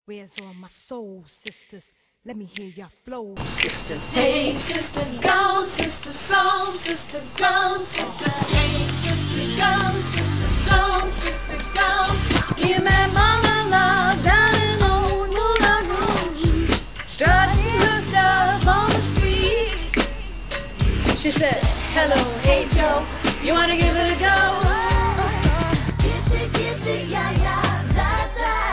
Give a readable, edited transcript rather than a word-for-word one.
Where's all my soul sisters? Let me hear your flow, sisters. Hey, sister, go, sister, go, sister, go, sister. Hey, sister, go, sister, go, sister, go. You met Mama Love down in old Moulin Rouge, strutting her stuff on the street. She said, hello, hey Joe, you wanna give it a go? Get you, yeah, yeah, za-za.